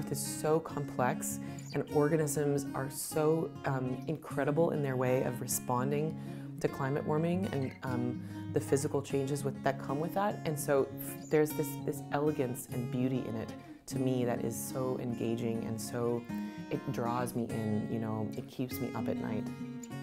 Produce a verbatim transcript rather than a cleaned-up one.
Earth is so complex, and organisms are so um, incredible in their way of responding to climate warming and um, the physical changes with, that come with that. And so there's this, this elegance and beauty in it, to me, that is so engaging and so, it draws me in, you know, it keeps me up at night.